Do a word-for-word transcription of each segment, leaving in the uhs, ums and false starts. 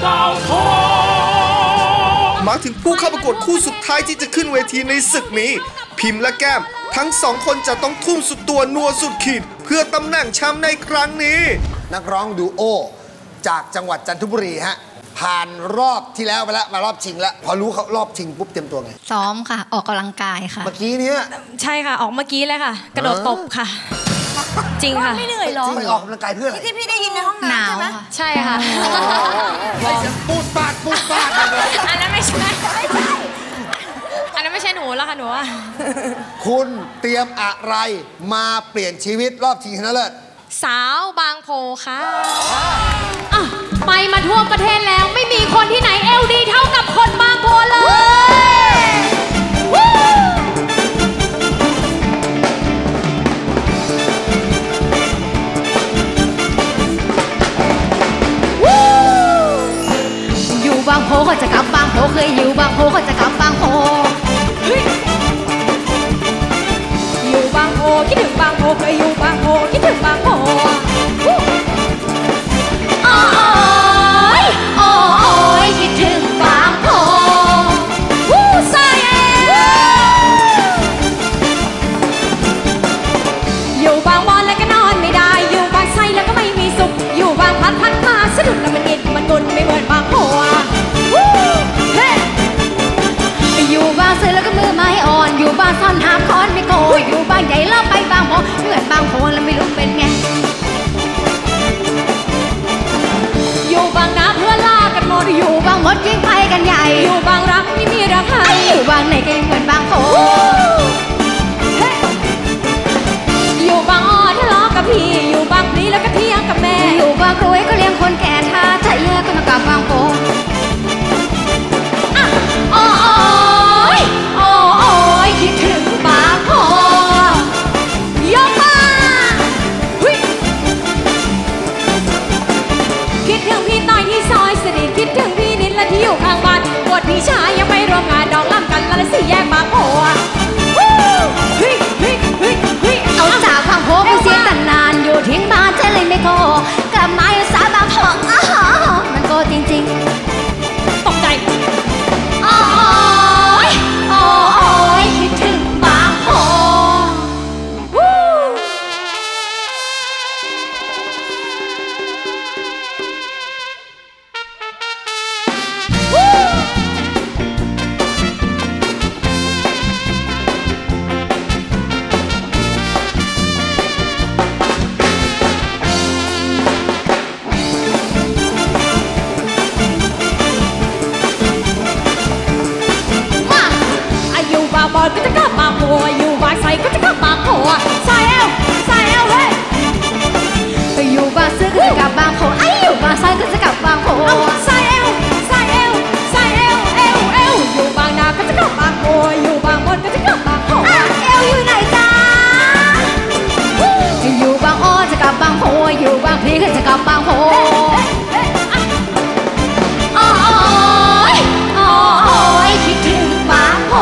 ดาวทองมาถึงผู้เข้าประกวดคู่สุดท้ายที่จะขึ้นเวทีในศึกนี้พิมพ์และแก้มทั้งสองคนจะต้องทุ่มสุดตัวนัวสุดขีดเพื่อตำแหน่งแชมป์ในครั้งนี้นักร้องดูโอจากจังหวัดจันทบุรีฮะผ่านรอบที่แล้วไปแล้วมารอบชิงแล้วพอรู้เขารอบชิงปุ๊บเตรียมตัวไงซ้อมค่ะออกกำลังกายค่ะเมื่อกี้เนี้ยใช่ค่ะออกเมื่อกี้เลยค่ะกระโดดตบค่ะจริงค่ะไม่เหนื่อยหรอไปออกกำลังกายเพื่ออะไรที่พี่ได้ยินในห้องน้ำใช่ไหมใช่ค่ะปูดปาดปูดปาดอันนั้นไม่ใช่อันนั้นไม่ใช่หนูแล้วค่ะหนูว่าคุณเตรียมอะไรมาเปลี่ยนชีวิตรอบชิงชนะเลิศสาวบางโพค่ะไปมาทั่วประเทศแล้วไม่มีคนที่ไหนเอลดีเท่ากับคนบางโพเลยอยู่บางโพเขาจะกลับบางโพเคยอยู่บางโพเขาจะกลับบางโพอยู่บางโพคิดถึงบางโพเคยอยู่บางโพคิดถึงบางโพโอ้ยโอ้ยคิดถึงบางโพวู้ซายเออยู่บางบอนแล้วก็นอนไม่ได้อยู่บางไซแล้วก็ไม่มีสุขอยู่บางพัดพัดมาสะดุดแล้วมันอิดมันกุนไม่เหมือนบางโพอยู่บางเสือแล้วก็มือไม้อ่อนอยู่บางซ่อนหาคอนไม่โกอยู่บางใหญ่แล้วไปบางโพเหมือนบางโพแล้วไม่รู้เป็นไงอยู่บางน้ำเพื่อลากันหมดอยู่บางมดยิ่งไปกันใหญ่อยู่บางรักไม่มีรักใครอยู่บางไหนก็เหมือนบางโพอยู่บางอ้อทะเลาะกับพี่อยู่บางพลีแล้วก็เที่ยงกับแม่อยู่บางรวยก็เลี้ยงคนแก่ถ้าใจเยอะก็มากับบางโพโอ้ยโอ้ยคิดถึงบางโพยกมาคิดถึงพี่ต้อยที่ซอยสนิทคิดถึงพี่นิดและที่อยู่ข้างบ้านปวดพี่ชายยังไปร่วมงานดองล่ำกันแล้วสี่แยกบางโพเอาจากบางโพไปเสียตั้งนานอยู่ทิ้งบ้านจะเลยไม่โกกลับมาอยู่สาบางโพมันโกจริงๆตกใจโอ้ยโอ้ยคิดถึงบางโพบอลก็จะกลับบางโพอยู่บางไซก็จะกลับบางโพไซเอลไซเอลเฮ้ยอยู่บางซื้อก็จะกลับบางโพไออยู่บางไซก็จะกลับบางโพไซเอลไซเอลไซเอลเอลเอลอยู่บางนาก็จะกลับบางโพอยู่บางบนก็จะกลับบางโพเอลอยู่ไหนจ้าอยู่บางอ้อจะกลับบางโพอยู่บางพลีก็จะกลับบางโพโอ้ยโอ้ยคิดถึงบางโพ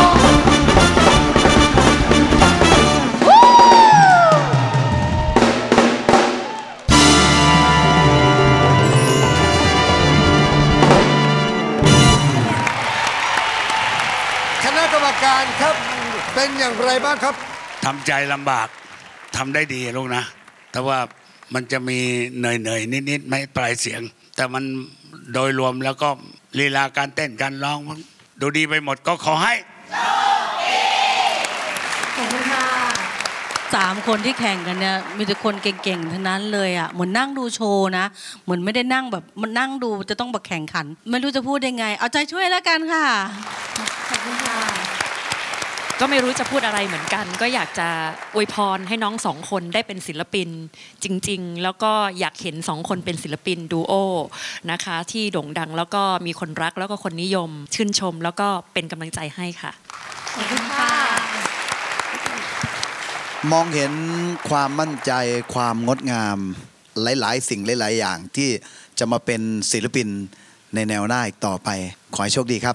การครับเป็นอย่างไรบ้างครับทำใจลำบากทำได้ดีลูกนะแต่ว่ามันจะมีเหนื่อยๆนิดๆไม่ปลายเสียงแต่มันโดยรวมแล้วก็ลีลาการเต้นการร้องดูดีไปหมดก็ขอให้ขอบคุณค่ะสามคนที่แข่งกันเนี่ยมีแต่คนเก่งๆทั้งนั้นเลยอ่ะเหมือนนั่งดูโชว์นะเหมือนไม่ได้นั่งแบบมันนั่งดูจะต้องแบบแข่งขันไม่รู้จะพูดยังไงเอาใจช่วยแล้วกันค่ะขอบคุณค่ะก็ไม่รู้จะพูดอะไรเหมือนกันก็อยากจะอวยพรให้น้องสองคนได้เป็นศิลปินจริงๆแล้วก็อยากเห็นสองคนเป็นศิลปินดูโอนะคะที่โด่งดังแล้วก็มีคนรักแล้วก็คนนิยมชื่นชมแล้วก็เป็นกำลังใจให้ค่ะขอบคุณค่ะมองเห็นความมั่นใจความงดงามหลายๆสิ่งหลายๆอย่างที่จะมาเป็นศิลปินในแนวหน้าอีกต่อไปขอให้โชคดีครับ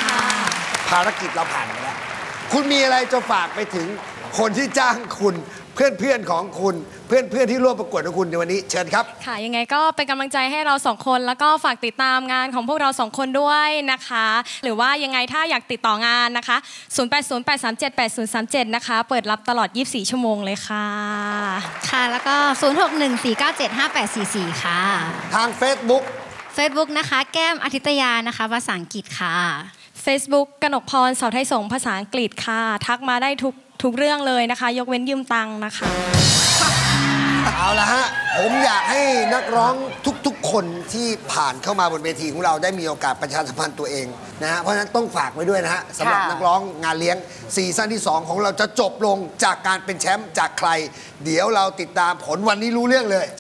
ภารกิจเราผ่านไปแล้วคุณมีอะไรจะฝากไปถึงคนที่จ้างคุณเพื่อนเพื่อนของคุณเพื่อนเพื่อนที่ร่วมประกวดของคุณในวันนี้เชิญครับค่ะยังไงก็เป็นกำลังใจให้เราสองคนแล้วก็ฝากติดตามงานของพวกเราสองคนด้วยนะคะหรือว่ายังไงถ้าอยากติดต่องานนะคะศูนย์ แปด ศูนย์ แปด สาม เจ็ด แปด ศูนย์ สาม เจ็ดนะคะเปิดรับตลอดยี่สิบสี่ชั่วโมงเลยค่ะค่ะแล้วก็ศูนย์ หก หนึ่ง สี่ เก้า เจ็ด ห้า แปด สี่ สี่ค่ะทาง Facebook Facebook นะคะแก้มอาทิตยานะคะภาษาอังกฤษค่ะ Facebook กนกพรเสาไทยสงฆ์ภาษาอังกฤษค่ะทักมาได้ทุกทุกเรื่องเลยนะคะยกเว้นยืมตังค์นะคะเอาละฮะผมอยากให้นักร้องทุกๆคนที่ผ่านเข้ามาบนเวทีของเราได้มีโอกาสประชาสัมพันธ์ตัวเองนะฮะเพราะฉะนั้นต้องฝากไว้ด้วยนะฮะสำหรับนักร้องงานเลี้ยงซีซั่นที่สองของเราจะจบลงจากการเป็นแชมป์จากใครเดี๋ยวเราติดตามผลวันนี้รู้เรื่องเลย